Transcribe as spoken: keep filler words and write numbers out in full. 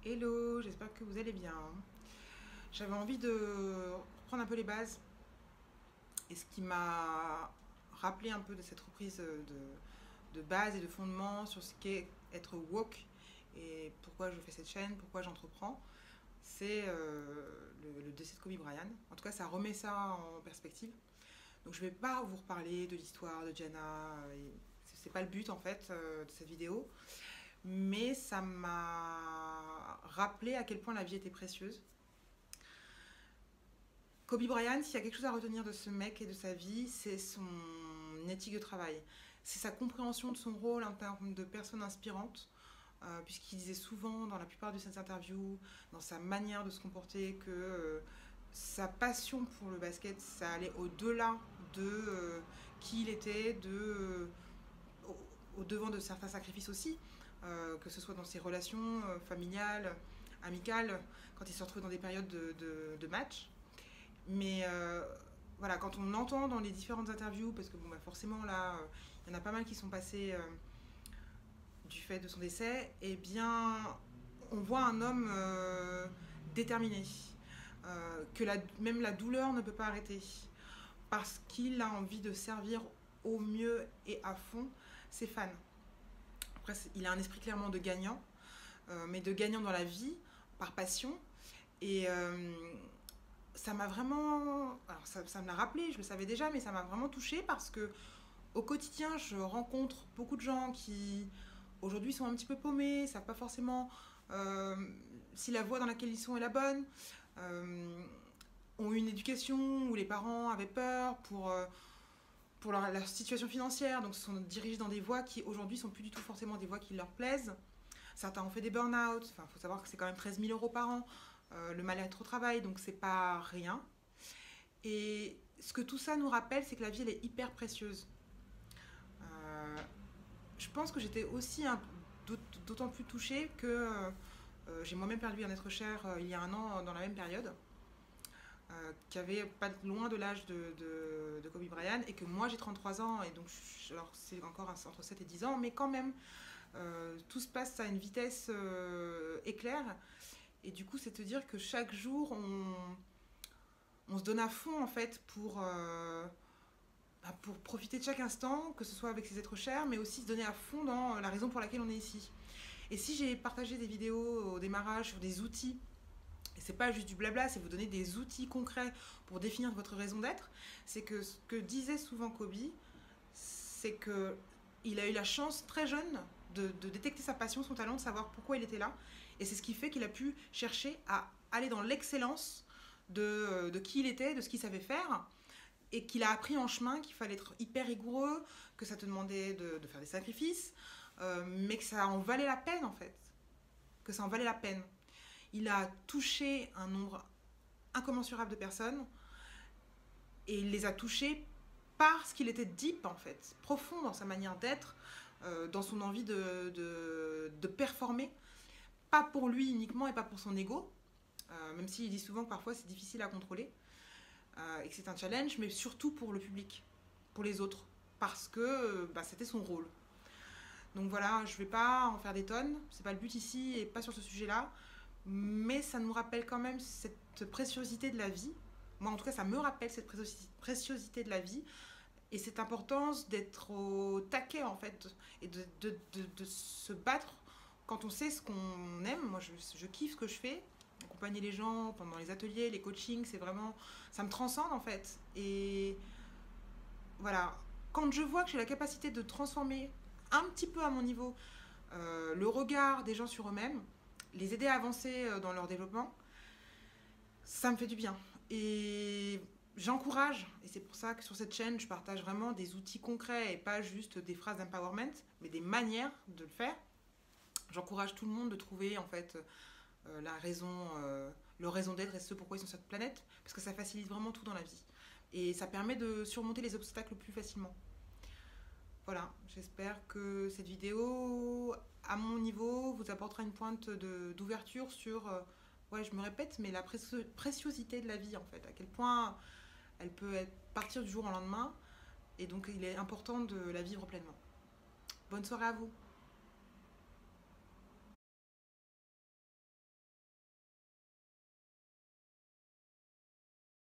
Hello, j'espère que vous allez bien. J'avais envie de reprendre un peu les bases et ce qui m'a rappelé un peu de cette reprise de, de base et de fondement sur ce qu'est être woke et pourquoi je fais cette chaîne, pourquoi j'entreprends, c'est euh, le, le décès de Kobe Bryant. En tout cas, ça remet ça en perspective. Donc je ne vais pas vous reparler de l'histoire de Gianna, c'est pas le but en fait euh, de cette vidéo, mais ça m'a rappelé à quel point la vie était précieuse. Kobe Bryant, s'il y a quelque chose à retenir de ce mec et de sa vie, c'est son éthique de travail. C'est sa compréhension de son rôle en termes de personne inspirante, euh, puisqu'il disait souvent dans la plupart de ses interviews, dans sa manière de se comporter, que euh, sa passion pour le basket, ça allait au-delà de euh, qui il était, de, euh, au, au devant de certains sacrifices aussi, euh, que ce soit dans ses relations euh, familiales, amicales, quand il se retrouvait dans des périodes de, de, de match. Mais euh, voilà, quand on entend dans les différentes interviews, parce que bon, bah forcément là, il euh, y en a pas mal qui sont passées euh, du fait de son décès, eh bien, on voit un homme euh, déterminé, euh, que la, même la douleur ne peut pas arrêter, parce qu'il a envie de servir au mieux et à fond ses fans. Après, il a un esprit clairement de gagnant, euh, mais de gagnant dans la vie, par passion, et... Euh, ça m'a vraiment, alors ça, ça me l'a rappelé, je le savais déjà, mais ça m'a vraiment touchée parce que au quotidien, je rencontre beaucoup de gens qui aujourd'hui sont un petit peu paumés, ne savent pas forcément euh, si la voie dans laquelle ils sont est la bonne, euh, ont eu une éducation où les parents avaient peur pour, euh, pour leur, leur situation financière, donc se sont dirigés dans des voies qui aujourd'hui sont plus du tout forcément des voies qui leur plaisent. Certains ont fait des burn-out, enfin, il faut savoir que c'est quand même treize mille euros par an, euh, le mal-être au travail, donc c'est pas rien. Et ce que tout ça nous rappelle, c'est que la vie, elle est hyper précieuse. Euh, je pense que j'étais aussi d'autant plus touchée que euh, j'ai moi-même perdu un être cher euh, il y a un an dans la même période, euh, qui avait pas loin de l'âge de, de, de Kobe Bryant, et que moi j'ai trente-trois ans, et donc alors c'est encore entre sept et dix ans, mais quand même, euh, tout se passe à une vitesse euh, éclair, et du coup c'est te dire que chaque jour on, on se donne à fond en fait pour, euh, bah, pour profiter de chaque instant, que ce soit avec ses êtres chers, mais aussi se donner à fond dans la raison pour laquelle on est ici. Et si j'ai partagé des vidéos au démarrage sur des outils, et c'est pas juste du blabla, c'est vous donner des outils concrets pour définir votre raison d'être, c'est que ce que disait souvent Kobe, c'est que il a eu la chance très jeune de, de détecter sa passion, son talent, de savoir pourquoi il était là, et c'est ce qui fait qu'il a pu chercher à aller dans l'excellence de, de qui il était, de ce qu'il savait faire, et qu'il a appris en chemin qu'il fallait être hyper rigoureux, que ça te demandait de, de faire des sacrifices, euh, mais que ça en valait la peine en fait, que ça en valait la peine. Il a touché un nombre incommensurable de personnes, et il les a touchées parce qu'il était deep en fait, profond dans sa manière d'être, euh, dans son envie de, de, de performer, pas pour lui uniquement et pas pour son ego, euh, même s'il dit souvent que parfois c'est difficile à contrôler, euh, et que c'est un challenge, mais surtout pour le public, pour les autres, parce que euh, bah, c'était son rôle. Donc voilà, je ne vais pas en faire des tonnes, c'est pas le but ici et pas sur ce sujet-là, mais ça nous rappelle quand même cette préciosité de la vie. Moi en tout cas ça me rappelle cette préciosité de la vie et cette importance d'être au taquet en fait, et de, de, de, de se battre quand on sait ce qu'on aime. Moi je, je kiffe ce que je fais, accompagner les gens pendant les ateliers, les coachings, c'est vraiment, ça me transcende en fait. Et voilà, quand je vois que j'ai la capacité de transformer un petit peu à mon niveau euh, le regard des gens sur eux-mêmes, les aider à avancer dans leur développement, ça me fait du bien. Et j'encourage, et c'est pour ça que sur cette chaîne, je partage vraiment des outils concrets et pas juste des phrases d'empowerment, mais des manières de le faire. J'encourage tout le monde de trouver en fait euh, la raison, euh, leur raison d'être et ce pourquoi ils sont sur cette planète, parce que ça facilite vraiment tout dans la vie. Et ça permet de surmonter les obstacles plus facilement. Voilà, j'espère que cette vidéo, à mon niveau, vous apportera une pointe d'ouverture sur, euh, ouais, je me répète, mais la préciosité de la vie, en fait, à quel point elle peut être, partir du jour au lendemain, et donc il est important de la vivre pleinement. Bonne soirée à vous.